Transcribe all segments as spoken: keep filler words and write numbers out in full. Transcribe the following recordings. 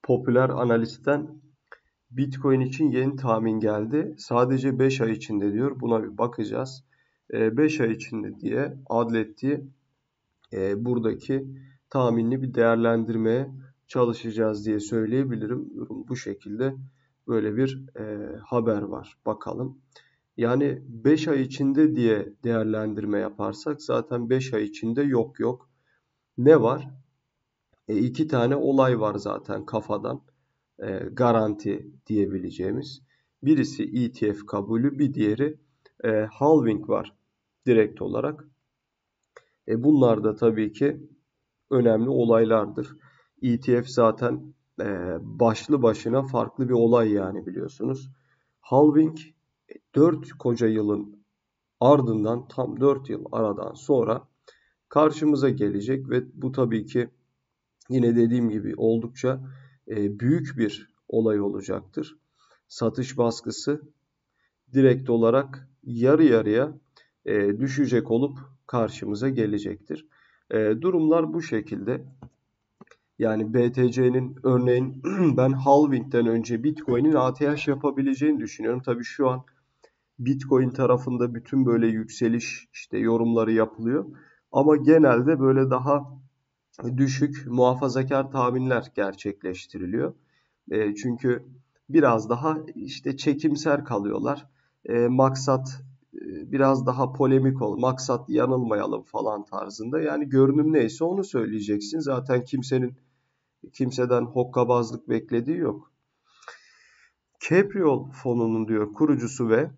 popüler analistten Bitcoin için yeni tahmin geldi. Sadece beş ay içinde diyor. Buna bir bakacağız. beş ay içinde diye adlettiği e, buradaki tahminini bir değerlendirmeye çalışacağız diye söyleyebilirim. Durum bu şekilde. Böyle bir e, haber var. Bakalım. Yani beş ay içinde diye değerlendirme yaparsak zaten beş ay içinde yok yok. Ne var? E, iki tane olay var zaten kafadan e, garanti diyebileceğimiz. Birisi E T F kabulü, bir diğeri e, halving var direkt olarak. E, bunlar da tabii ki önemli olaylardır. E T F zaten e, başlı başına farklı bir olay yani biliyorsunuz. Halving dört koca yılın ardından tam dört yıl aradan sonra karşımıza gelecek ve bu tabii ki yine dediğim gibi oldukça e, büyük bir olay olacaktır. Satış baskısı direkt olarak yarı yarıya e, düşecek olup karşımıza gelecektir. E, durumlar bu şekilde. Yani B T C'nin örneğin ben halving'den önce Bitcoin'in A T H yapabileceğini düşünüyorum. Tabii şu an Bitcoin tarafında bütün böyle yükseliş işte yorumları yapılıyor. Ama genelde böyle daha düşük muhafazakar tahminler gerçekleştiriliyor. E, çünkü biraz daha işte çekimser kalıyorlar. E, maksat e, biraz daha polemik ol, maksat yanılmayalım falan tarzında. Yani görünüm neyse onu söyleyeceksin. Zaten kimsenin kimseden hokkabazlık beklediği yok. Capriol fonunun diyor kurucusu ve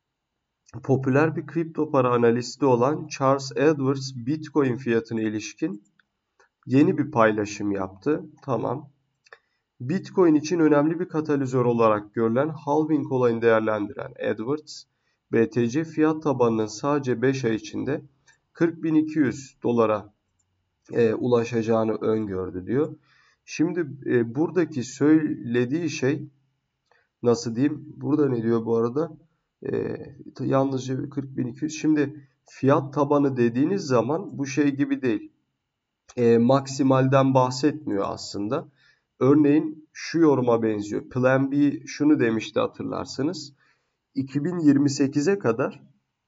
popüler bir kripto para analisti olan Charles Edwards Bitcoin fiyatına ilişkin yeni bir paylaşım yaptı. Tamam. Bitcoin için önemli bir katalizör olarak görülen halving olayını değerlendiren Edwards, B T C fiyat tabanının sadece beş ay içinde kırk bin iki yüz dolara e, ulaşacağını öngördü diyor. Şimdi e, buradaki söylediği şey nasıl diyeyim? Burada ne diyor bu arada? E, yalnızca kırk bin iki yüz. Şimdi fiyat tabanı dediğiniz zaman bu şey gibi değil. E, maksimalden bahsetmiyor aslında. Örneğin şu yoruma benziyor. Plan B şunu demişti hatırlarsınız. iki bin yirmi sekize kadar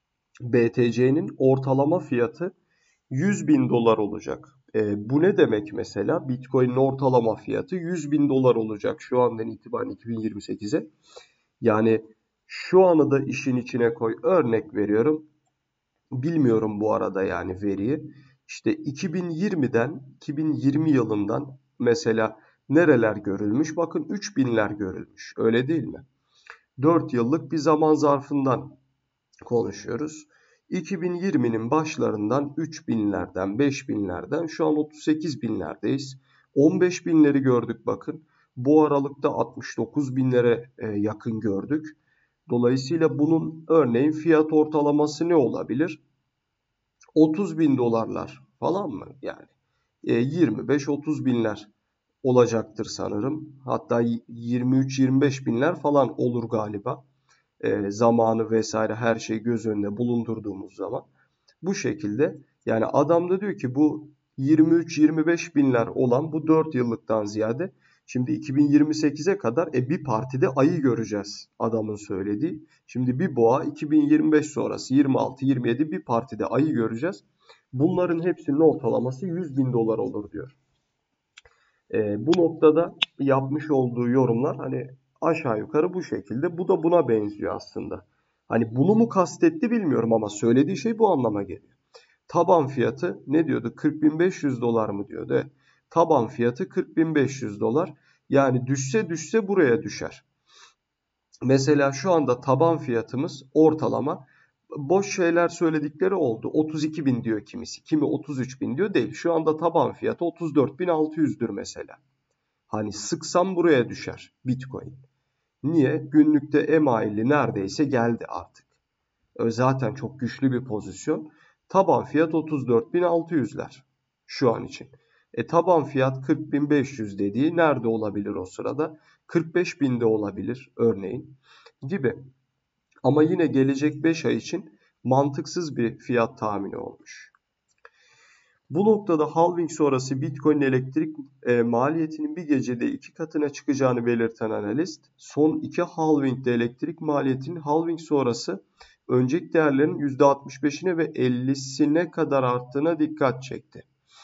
B T C'nin ortalama fiyatı yüz bin dolar olacak. E, bu ne demek mesela? Bitcoin'in ortalama fiyatı yüz bin dolar olacak şu andan itibaren iki bin yirmi sekize. Yani şu anı da işin içine koy. Örnek veriyorum. Bilmiyorum bu arada yani veriyi. İşte iki bin yirmiden iki bin yirmi yılından mesela nereler görülmüş? Bakın üç binler görülmüş. Öyle değil mi? dört yıllık bir zaman zarfından konuşuyoruz. iki bin yirminin başlarından üç binlerden, beş binlerden şu an otuz sekiz binlerdeyiz. on beş binleri gördük bakın. Bu aralıkta altmış dokuz binlere yakın gördük. Dolayısıyla bunun örneğin fiyat ortalaması ne olabilir? otuz bin dolarlar falan mı yani? yirmi beş otuz binler olacaktır sanırım. Hatta yirmi üç yirmi beş binler falan olur galiba. E, zamanı vesaire her şeyi göz önünde bulundurduğumuz zaman. Bu şekilde yani adam da diyor ki bu yirmi üç yirmi beş binler olan bu dört yıllıktan ziyade şimdi iki bin yirmi sekize kadar e, bir partide ayı göreceğiz adamın söylediği. Şimdi bir boğa iki bin yirmi beş sonrası yirmi altı yirmi yedi bir partide ayı göreceğiz. Bunların hepsinin ortalaması yüz bin dolar olur diyor. E, bu noktada yapmış olduğu yorumlar hani aşağı yukarı bu şekilde. Bu da buna benziyor aslında. Hani bunu mu kastetti bilmiyorum ama söylediği şey bu anlama geliyor. Taban fiyatı ne diyordu? kırk bin beş yüz dolar mı diyordu? Evet. Taban fiyatı kırk bin beş yüz dolar. Yani düşse düşse buraya düşer. Mesela şu anda taban fiyatımız ortalama boş şeyler söyledikleri oldu. otuz iki bin diyor kimisi. Kimi otuz üç bin diyor değil. Şu anda taban fiyatı otuz dört bin altı yüzdür mesela. Hani sıksam buraya düşer Bitcoin. Niye? Günlükte emaili neredeyse geldi artık. Zaten çok güçlü bir pozisyon. Taban fiyat otuz dört bin altı yüzler şu an için. E taban fiyat kırk bin beş yüz dediği nerede olabilir o sırada? kırk beş binde olabilir örneğin gibi. Ama yine gelecek beş ay için mantıksız bir fiyat tahmini olmuş. Bu noktada halving sonrası Bitcoin elektrik e, maliyetinin bir gecede iki katına çıkacağını belirten analist, son iki halvingde elektrik maliyetinin halving sonrası önceki değerlerin yüzde altmış beşine ve ellisine kadar arttığına dikkat çekti.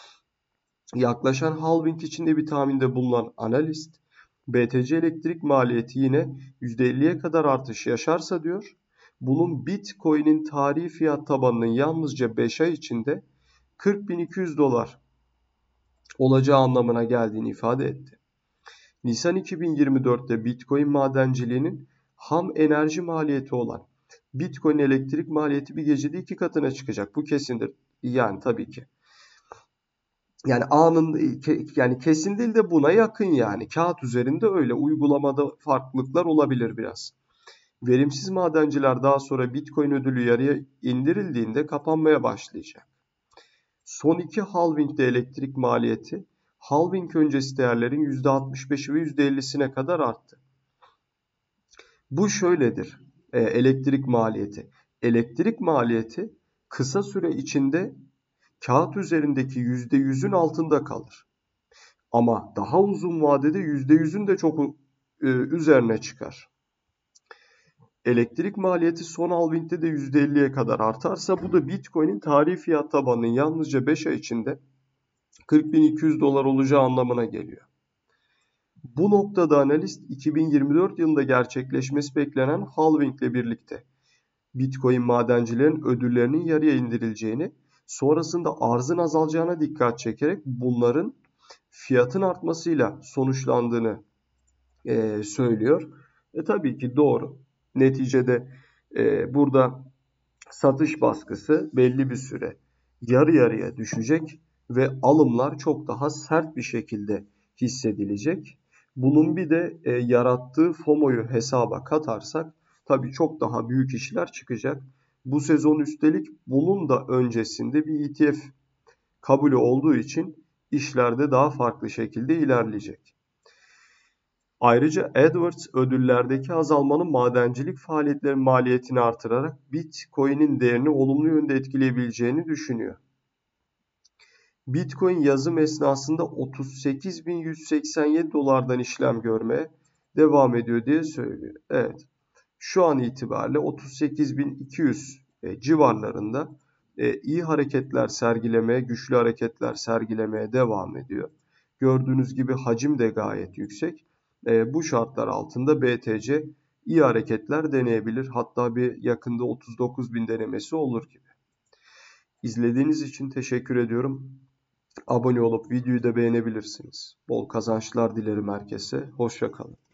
Yaklaşan halving içinde bir tahminde bulunan analist, B T C elektrik maliyeti yine yüzde elliye kadar artış yaşarsa diyor, bunun Bitcoin'in tarihi fiyat tabanının yalnızca beş ay içinde kırk bin iki yüz dolar olacağı anlamına geldiğini ifade etti. Nisan iki bin yirmi dörtte Bitcoin madenciliğinin ham enerji maliyeti olan Bitcoin elektrik maliyeti bir gecede iki katına çıkacak. Bu kesindir. Yani tabii ki. Yani anın yani kesin değil de buna yakın yani. Kağıt üzerinde öyle. Uygulamada farklılıklar olabilir biraz. Verimsiz madenciler daha sonra Bitcoin ödülü yarıya indirildiğinde kapanmaya başlayacak. Son iki halvingde elektrik maliyeti halving öncesi değerlerin yüzde altmış beşi ve yüzde ellisine kadar arttı. Bu şöyledir. E, elektrik maliyeti. Elektrik maliyeti kısa süre içinde kağıt üzerindeki yüzde yüzün altında kalır. Ama daha uzun vadede yüzde yüzün de çok e, üzerine çıkar. Elektrik maliyeti son halvingde de yüzde elliye kadar artarsa bu da Bitcoin'in tarihi fiyat tabanının yalnızca beş ay içinde kırk bin iki yüz dolar olacağı anlamına geliyor. Bu noktada analist iki bin yirmi dört yılında gerçekleşmesi beklenen halving ile birlikte Bitcoin madencilerin ödüllerinin yarıya indirileceğini, sonrasında arzın azalacağına dikkat çekerek bunların fiyatın artmasıyla sonuçlandığını e, söylüyor. E tabii ki doğru. Neticede e, burada satış baskısı belli bir süre yarı yarıya düşecek ve alımlar çok daha sert bir şekilde hissedilecek. Bunun bir de e, yarattığı FOMO'yu hesaba katarsak tabii çok daha büyük işler çıkacak. Bu sezon üstelik bunun da öncesinde bir E T F kabulü olduğu için işler de daha farklı şekilde ilerleyecek. Ayrıca Edwards ödüllerdeki azalmanın madencilik faaliyetlerinin maliyetini artırarak Bitcoin'in değerini olumlu yönde etkileyebileceğini düşünüyor. Bitcoin yazım esnasında otuz sekiz bin yüz seksen yedi dolardan işlem görmeye devam ediyor diye söylüyor. Evet, şu an itibariyle otuz sekiz bin iki yüz civarlarında iyi hareketler sergilemeye, güçlü hareketler sergilemeye devam ediyor. Gördüğünüz gibi hacim de gayet yüksek. E, bu şartlar altında B T C iyi hareketler deneyebilir. Hatta bir yakında otuz dokuz bin denemesi olur gibi. İzlediğiniz için teşekkür ediyorum. Abone olup videoyu da beğenebilirsiniz. Bol kazançlar dilerim herkese. Hoşça kalın.